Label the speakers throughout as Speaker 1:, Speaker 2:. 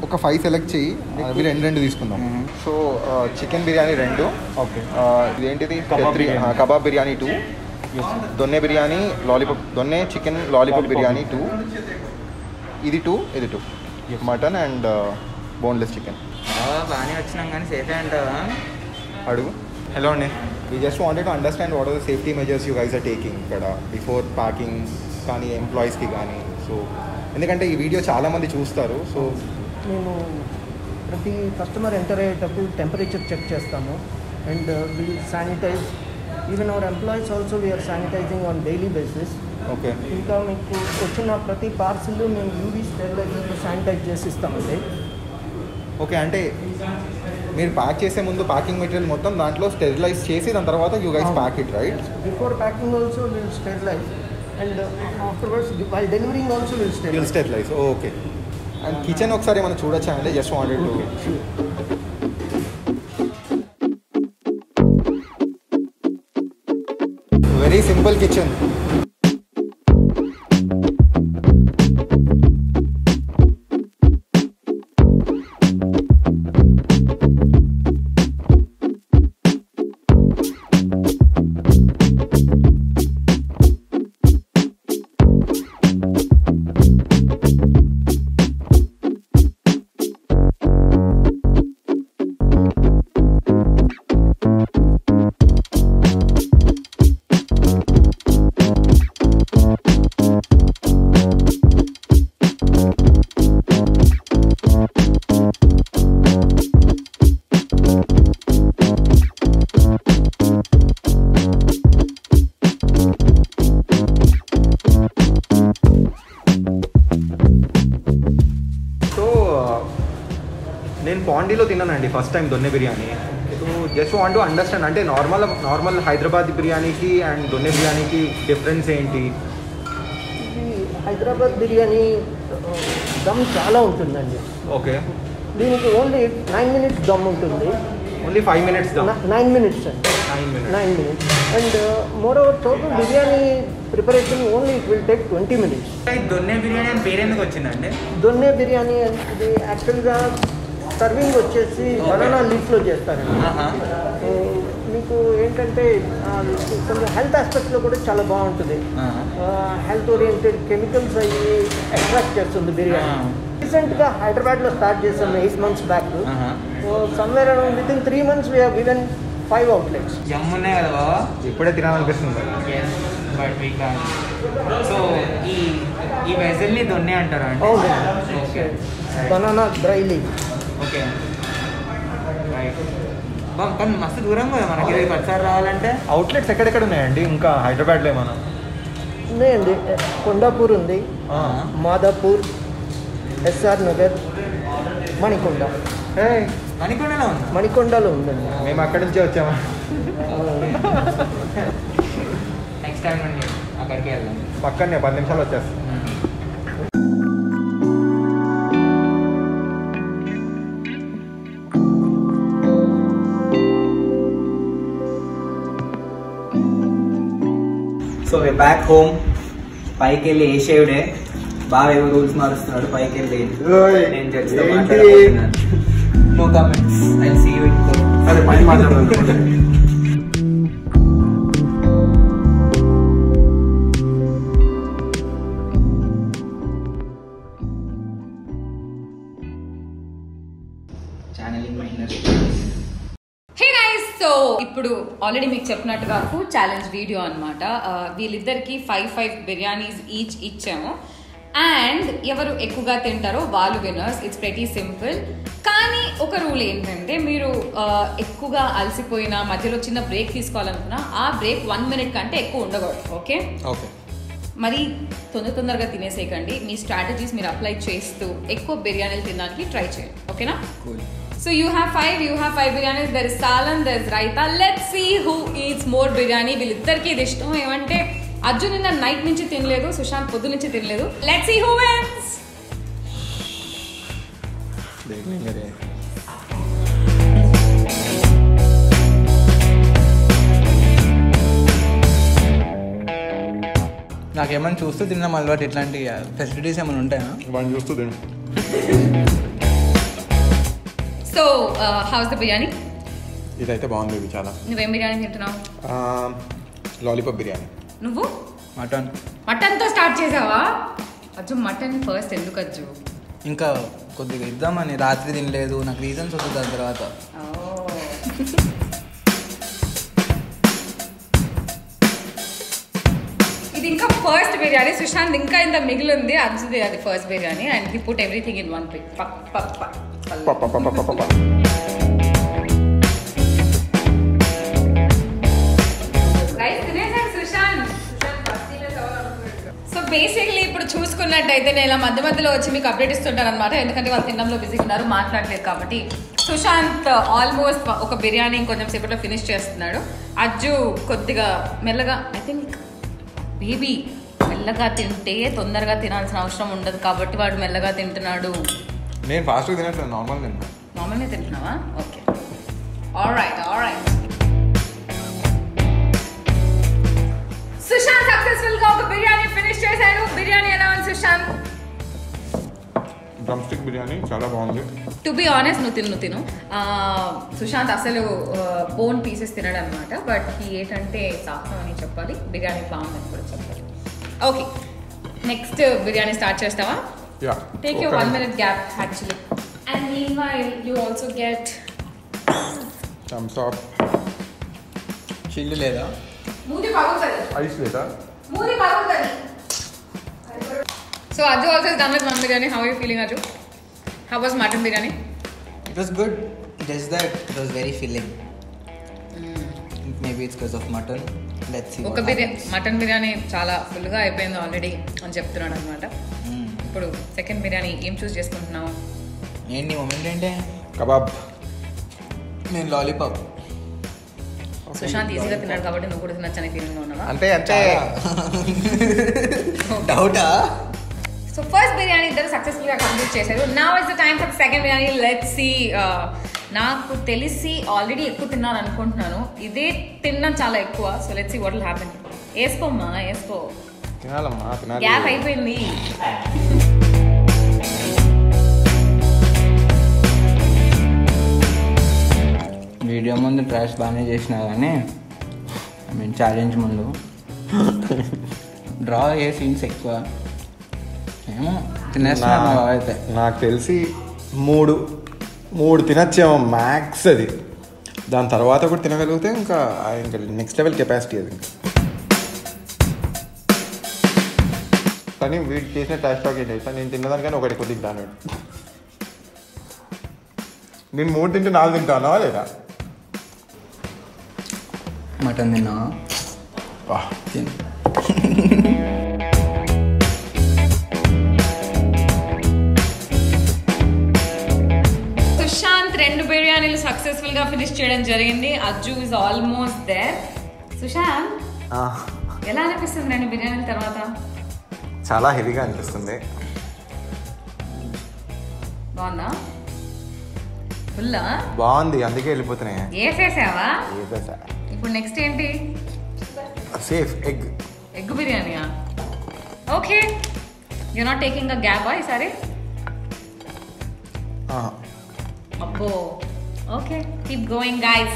Speaker 1: ఒక 5 సెలెక్ట్ చెయ్యి, అవి రెండు తీసుకుందాం. So chicken biryani 2,
Speaker 2: okay.
Speaker 1: ఇదేంటిది kebab biryani 2, donne biryani lollipop, donne chicken lollipop biryani 2, ఇది 2, ఇది 2, మటన్ అండ్ బోన్లెస్ చికెన్.
Speaker 3: బాగానే వచ్చినాం కానీ సేఫే అంటావా?
Speaker 1: అడుగు. హలో అండి, we just wanted to understand what are the safety measures you guys are taking ఇక్కడ బిఫోర్ ప్యాకింగ్ కానీ ఎంప్లాయీస్కి కానీ. సో ఎందుకంటే ఈ వీడియో చాలామంది చూస్తారు. సో
Speaker 4: మేము ప్రతి కస్టమర్ ఎంటర్ అయ్యేటప్పుడు టెంపరేచర్ చెక్ చేస్తాము and we sanitize. Even our employees also we are sanitizing on daily basis.
Speaker 1: Okay.
Speaker 4: ఇంకా మీకు వచ్చిన ప్రతి పార్సిల్ మేము యూవీ స్టెరిలైజర్తో శానిటైజ్ చేసి ఇస్తామండి.
Speaker 1: ఓకే, అంటే మీరు ప్యాక్ చేసే ముందు ప్యాకింగ్ మెటీరియల్ మొత్తం దాంట్లో స్టెరిలైజ్ చేసి దాని తర్వాత you guys pack it, right?
Speaker 4: Before packing also will sterilize and afterwards while delivering also will
Speaker 1: sterilize. Okay. And kitchen ఒకసారి మనం చూడొచ్చా అండి? Just wanted to. Very simple kitchen. నేను పాండీలో తిన్నానండి first time donne biryani. So just want to understand, అంటే normal Hyderabad బిర్యానీకి and దొన్నె బిర్యానీకి డిఫరెన్స్ ఏంటి?
Speaker 4: ఇది హైదరాబాద్ బిర్యానీ దమ్ చాలా ఉంటుందండి.
Speaker 1: ఓకే.
Speaker 4: దీనికి ఓన్లీ 9 minutes దమ్ ఉంటుంది.
Speaker 1: Only 5 minutes dum?
Speaker 4: 9 minutes అండి. 9 minutes. And moreover total biryani preparation only it will take 20 minutes.
Speaker 3: Donne biryani అని పేరు ఎందుకు వచ్చిందండి?
Speaker 4: దొన్నె బిర్యానీ ఇది యాక్చువల్గా సర్వింగ్ వచ్చేసి బనానా లీఫ్లో చేస్తారండి. మీకు ఏంటంటే కొంచెం హెల్త్ ఆస్పెక్ట్లో కూడా చాలా బాగుంటుంది. హెల్త్ ఓరియంటెడ్ కెమికల్స్ అయ్యి అట్రాక్ట్ చేస్తుంది బిర్యానీ. రీసెంట్గా హైదరాబాద్లో స్టార్ట్ చేసాము 8 months back. So somewhere around within 3 months we have given 5 outlets.
Speaker 3: జమ్మున్నాయి కదా బాబా,
Speaker 1: ఇప్పుడే తినాలనిపిస్తుంది.
Speaker 3: But we can. సో ఈ వెజల్ని దొన్నె అంటారా అండి?
Speaker 4: అవును.
Speaker 3: Okay.
Speaker 4: Banana dry leaf.
Speaker 3: Okay, right. కానీ మస్తు దూరం కదా మనకి ఇది ఒకసారి రావాలంటే.
Speaker 1: అవుట్లెట్స్ ఎక్కడెక్కడ ఉన్నాయండి ఇంకా హైదరాబాద్లో ఏమన్నా?
Speaker 4: ఉన్నాయండి. కొండాపూర్ ఉంది, మాదాపూర్, ఎస్ఆర్ నగర్, మణికొండ.
Speaker 3: మణికొండలో ఉంది?
Speaker 4: మణికొండలో ఉందండి.
Speaker 1: మేము అక్కడి నుంచే వచ్చామా?
Speaker 3: నెక్స్ట్ టైం అండి అక్కడికి వెళ్దాం.
Speaker 1: పక్కనే 10 నిమిషాలు వచ్చేస్తాం.
Speaker 3: So we back home. పైకి వెళ్ళి ఏ షేవ్డే బాగా ఏవో రూల్స్ మారుస్తున్నాడు. పైకి వెళ్ళి నేను జడ్జితో మాట్లాడుతున్నాను. No comments. I see you in court.
Speaker 1: అదే పని మాట్లాడుతున్నాను.
Speaker 3: ఛానలింగ్ మైనర్.
Speaker 5: హే గైస్, సో ఇప్పుడు ఆల్రెడీ మీకు చెప్పినట్టుగా ఫుడ్ ఛాలెంజ్ వీడియో అనమాట. వీళ్ళిద్దరికి 5 బిర్యానీస్ ఈచ్ ఇచ్చాము అండ్ ఎవరు ఎక్కువగా తింటారో వాళ్ళు విన్నర్స్. It's pretty simple. కానీ ఒక రూల్ ఏంటంటే మీరు ఎక్కువగా అలసిపోయినా మధ్యలో చిన్న బ్రేక్ తీసుకోవాలనుకున్నా ఆ బ్రేక్ 1 minute కంటే ఎక్కువ ఉండకూడదు. Okay
Speaker 1: okay.
Speaker 5: మరి తొందరగా తినేసేయకండి. మీ స్ట్రాటజీస్ మీరు అప్లై చేస్తూ ఎక్కువ బిర్యానీలు తినడానికి ట్రై చేయండి. ఓకేనా? So you have 5 biryanis. There is salan, there is raita. Let's see who eats more biryani. వీళ్ళిద్దరికి ఇది ఇష్టం. ఏమంటే అర్జున్ నిన్న నైట్ నుంచి తినలేదు, సుశాంత్ పొద్దు నుంచి తినలేదు. Let's see who wins.
Speaker 3: నాకేమైనా చూస్తూ తిన్నాం అలవాటు. ఇట్లాంటి ఫెసిలిటీస్ ఏమైనా ఉంటాయా?
Speaker 1: వాడిని చూస్తూ తిను.
Speaker 5: So how's the biryani?
Speaker 1: ఇదైతే బాగుంది ఇది చాలా.
Speaker 5: నువ్వేం బిర్యానీ తింటున్నావు?
Speaker 1: లాలీపాప్ బిర్యానీ.
Speaker 5: నువ్వు మటన్తో స్టార్ట్ చేసావా? అజ్జు మటన్ ఫస్ట్ ఎందుకు అజ్జు?
Speaker 2: ఇంకా కొద్దిగా ఇద్దామని, రాత్రి తినలేదు, నాకు రీజన్స్ వస్తుంది దాని తర్వాత.
Speaker 5: ఇది ఇంకా ఫస్ట్ బిర్యానీ. సుశాంత్ ఇంకా ఇంత మిగిలి ఉంది, అజ్జుది అది first biryani. And he put everything in one plate. So basically ఇప్పుడు చూసుకున్నట్టయితే నేను ఇలా మధ్య మధ్యలో వచ్చి మీకు అప్డేట్ ఇస్తుంటాను అనమాట, ఎందుకంటే వాళ్ళు తినడంలో బిజీగా ఉన్నారు, మాట్లాడలేదు కాబట్టి. సుశాంత్ ఆల్మోస్ట్ ఒక బిర్యానీ కొంచెం సేపట్లో ఫినిష్ చేస్తున్నాడు. అజ్జు కొద్దిగా మెల్లగా, ఐ థింక్ బేబీ మెల్లగా తింటే తొందరగా తినాల్సిన అవసరం ఉండదు కాబట్టి వాడు మెల్లగా తింటున్నాడు.
Speaker 1: నేను ఫాస్ట్గా తినట్లేదు,
Speaker 5: నార్మల్గా తింటున్నావా? Okay, alright. సుశాంత్ సక్సెస్ఫుల్ గా ఒక బిర్యానీ ఫినిష్ చేశాడు. బిర్యానీ ఎలా ఉంది సుశాంత్?
Speaker 1: డ్రమ్ స్టిక్ బిర్యానీ చాలా బాగుంది.
Speaker 5: టు బి ఆనెస్ట్, నువ్వు తిను. సుశాంత్ అసలు బోన్ పీసెస్ తినడు అనమాట, బట్ ఏంటంటే సాహసం అని చెప్పాలి, బిర్యానీ బాగుందని కూడా చెప్పాలి. ఓకే, నెక్స్ట్ బిర్యానీ స్టార్ట్ చేస్తావా? Take your 1 minute gap actually. And meanwhile you also get
Speaker 1: thumbs up.
Speaker 2: చిల్లు లేదా?
Speaker 1: ఐస్ లేదా?
Speaker 5: So Ajju also is done with mutton biryani. How are you feeling, Ajju? How was mutton biryani?
Speaker 2: It was good, just that it was very filling. Maybe it's because of mutton. Let's see.
Speaker 5: ఒక mutton biryani చాలా ఫుల్గా అయిపోయింది already అని చెప్తున్నాడు అనమాట. ఇప్పుడు second biryani ఏం చూస్ చేసుకుంటున్నావు?
Speaker 2: ఏంటి మొమెంట్ ఏంటి?
Speaker 1: కబాబ్.
Speaker 2: నేను లాలీపాప్.
Speaker 5: సుశాంత్ ఈజీగా తిన్నాడు కాబట్టి నువ్వు కూడా తినచ్చని ఫీలింగ్ లో ఉన్నావా?
Speaker 1: అంటే
Speaker 2: డౌటా?
Speaker 5: సో ఫస్ట్ బిర్యానీ ఇద్దరు సక్సెస్ఫుల్ గా కంప్లీట్ చేశారు. Now is the time for second biryani. Let's see. నాకు తెలిసి ఆల్రెడీ ఎక్కువ తిన్నాను అనుకుంటున్నాను, ఇదే తిన్నా చాలా ఎక్కువ. So let's see what will happen. వేసుకోమ్మా, వేసుకో.
Speaker 1: తినాలమ్మా, తినాలి.
Speaker 5: గ్యాప్ అయిపోయింది.
Speaker 3: వీడియో ముందు ట్రాష్ బాగానే చేసినా కానీ ఐ మీన్ ఛాలెంజ్ ముందు డ్రా అయ్యే సీన్స్ ఎక్కువ. ఏమో తినేస్తున్నా అయితే.
Speaker 1: నాకు తెలిసి మూడు తినచ్చేమో మ్యాక్స్. అది దాని తర్వాత కూడా తినగలిగితే ఇంకా నెక్స్ట్ లెవెల్ కెపాసిటీ అది. కానీ వీడు చేసిన ట్యాష్ టాక్ ఏంటి, నేను తిన్నదానికని ఒకటి కొద్దిగా దాని నేను 3 తింటే 4 తింటానా లేదా?
Speaker 3: మటన్ తిన్నావా?
Speaker 2: తిను.
Speaker 5: సుశాంత్ 2 బిర్యానీలు సక్సెస్ఫుల్ గా ఫినిష్ చేయడం జరిగింది. Ajju is almost there. Sushant ఎలా అనిపిస్తుంది 2 బిర్యానీల తర్వాత?
Speaker 1: చాలా హెవీగా అనిపిస్తుంది.
Speaker 5: బాగుందా? ఫుల్లా
Speaker 1: బాగుంది, అందుకే వెళ్ళిపోతున్నాయి.
Speaker 5: వేసేసావా? ఇప్పుడు నెక్స్ట్ ఏంటి?
Speaker 1: సేఫ్
Speaker 5: ఎగ్ బిర్యానీయా? Okay, you not taking a gap ఈసారి? అబ్బో, ఓకే, కీప్ గోయింగ్ గైస్.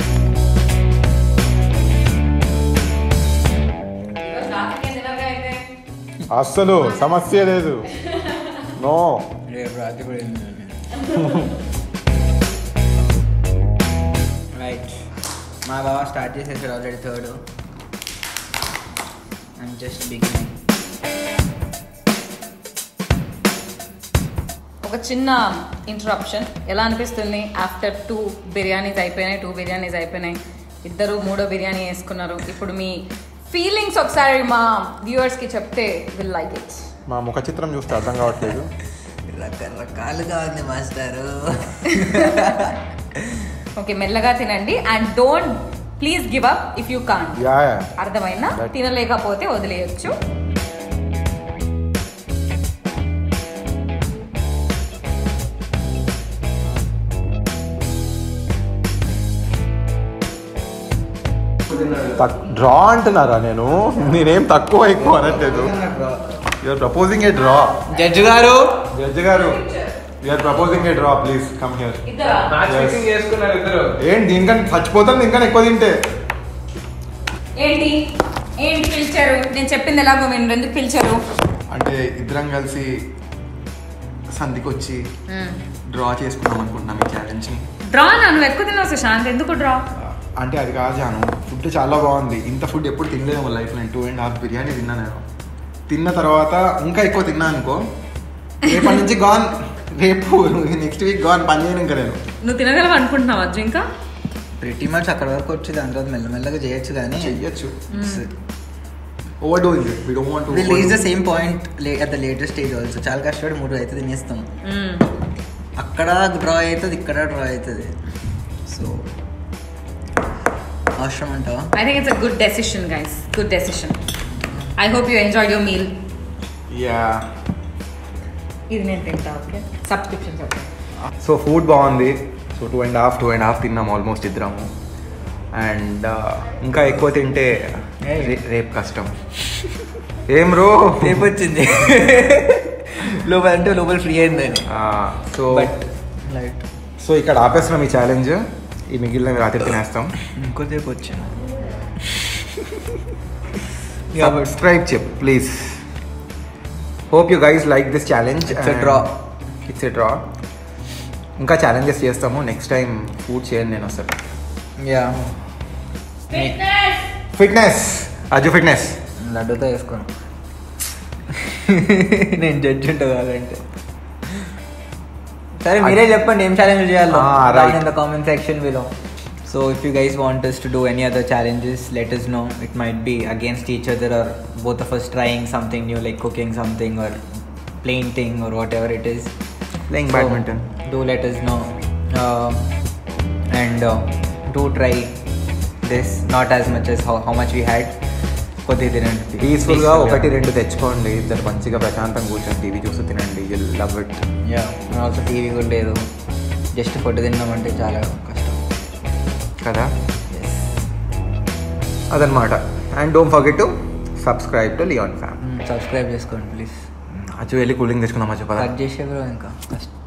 Speaker 1: అస్సలు సమస్య లేదు. నో,
Speaker 2: రేపు రాత్రి కూడా రైట్. మా బావ స్టార్ట్ చేసేసాడు already 3rd. I'm just beginning.
Speaker 5: ఒక చిన్న ఇంటరప్షన్. ఎలా అనిపిస్తుంది ఆఫ్టర్ 2 బిర్యానీస్ అయిపోయినాయి? 2 బిర్యానీస్ అయిపోయినాయి, ఇద్దరు 3వ బిర్యానీ వేసుకున్నారు. ఇప్పుడు మీ ఫీలింగ్స్ ఒకసారి మా వ్యూవర్స్కి చెప్తే విల్ లైక్ ఇట్.
Speaker 1: మా ముఖ చిత్రం చూస్తే అర్థం కావట్లేదు.
Speaker 2: రకరకాలుగా ఉంది మాస్టారు.
Speaker 5: ఓకే, మెల్లగా తినండి and don't please give up if you can't. అర్థమైందా? తినలేకపోతే వదిలేయచ్చు.
Speaker 1: డ్రా అంటున్నారా? నేనేం తక్కువ ఎక్కువ అనట్లేదు. You're proposing a draw.
Speaker 2: Judge గారు
Speaker 1: we're proposing a draw please come here.
Speaker 6: Match fixing చేసుకున్నారు ఇద్దరు.
Speaker 1: ఏంటి దీనికన్నా చచ్చిపోతాం, దీనికన్నా ఎక్కువ తింటే.
Speaker 5: ఏంటి ఏంటి పిలిచారు? నేను చెప్పింది ఎలాగో మీరు ఎందుకు పిలిచారు?
Speaker 1: అంటే ఇద్దరం కలిసి సంధికి వచ్చి డ్రా చేసుకుందాం అనుకుంటున్నాం ఈ ఛాలెంజ్ని.
Speaker 5: డ్రా నన్ను ఎక్కువ తిన్నావు సుశాంత్, ఎందుకు డ్రా?
Speaker 1: అంటే అది కాదు జాను, ఫుడ్ చాలా బాగుంది. ఇంత ఫుడ్ ఎప్పుడు తినలేదు లైఫ్. నేను 2.5 బిర్యానీ తిన్నా. నేను తిన్న తర్వాత ఇంకా ఎక్కువ తిన్నా అనుకో, రేపటి నుంచి గాన్. రేపు నెక్స్ట్ వీక్ గాన్, పని చేయను ఇంకా నేను.
Speaker 5: నువ్వు తినగలవు అనుకుంటున్నావు అజ్జు? ఇంకా
Speaker 2: ప్రిటీ మచ్ అక్కడ వరకు వచ్చి దాని తర్వాత మెల్లమెల్లగా చేయొచ్చు కానీ
Speaker 1: చెయ్యొచ్చు. Overdoing it. We don't want to
Speaker 2: will reach the same point at the latest stage also. చాలా కష్టపడి 3 అయితే తినేస్తాం. అక్కడ డ్రా అవుతుంది, ఇక్కడ డ్రా అవుతుంది. సో అవసరం అంటావా?
Speaker 5: I think it's a good decision, guys. Good decision. I hope you enjoyed your meal.
Speaker 1: Yeah.
Speaker 5: ఇది నేను తింటా, okay? Subscriptions okay.
Speaker 1: So food బాగుంది. సో 2.5 తిన్నాం ఆల్మోస్ట్ ఇద్దరము. అండ్ ఇంకా ఎక్కువ తింటే రేపు కష్టం. ఏం రో
Speaker 2: రేపు వచ్చింది లోపల అంటే లోపల ఫ్రీ అయిందని.
Speaker 1: So
Speaker 2: light.
Speaker 1: సో ఇక్కడ ఆపేస్తున్నాం ఈ ఛాలెంజ్. ఈ మిగిలిన రాత్రి తినేస్తాం.
Speaker 2: ఇంకోసేపు వచ్చింది.
Speaker 1: సబ్స్క్రైబ్ చెప్పు please. Hope you guys like this challenge.
Speaker 2: It's a draw.
Speaker 1: It's a draw. ఇంకా ఛాలెంజెస్ చేస్తాము. నెక్స్ట్ టైం ఫుడ్ చేయను నేను అసలు.
Speaker 2: యా
Speaker 1: ఫిట్నెస్ అజ్జు ఫిట్నెస్
Speaker 2: లడ్డూతో వేసుకోను. నేను జడ్జ్ ఉంటా కాదంటే. సరే మీరే చెప్పండి ఏం ఛాలెంజ్ చేయాలో in the comment section below. So if you guys want us to do any other challenges, let us know. It might be against each other or both of us trying something new like cooking something or painting or whatever it is.
Speaker 1: Playing badminton.
Speaker 2: Do let us know. And do try this. Not as much as how much we had. కొద్దిగా తినండి.
Speaker 1: పీస్ఫుల్గా 1-2 తెచ్చుకోండి. ఇద్దరు మంచిగా ప్రశాంతంగా కూర్చొని TV చూస్తూ తినండి. You love it.
Speaker 2: Yeah also TV కూడా లేదు. జస్ట్ ఫుడ్ తిన్నామంటే చాలా కష్టం
Speaker 1: కదా. అదనమాట. And don't forget to subscribe to Liyan fam.
Speaker 2: Subscribe చేసుకోండి ప్లీజ్.
Speaker 1: అచ్చు వెళ్ళి కూలింగ్ తెచ్చుకుందాం. అచ్చు
Speaker 2: కట్ చేసే బ్రో ఇంకా కష్టం.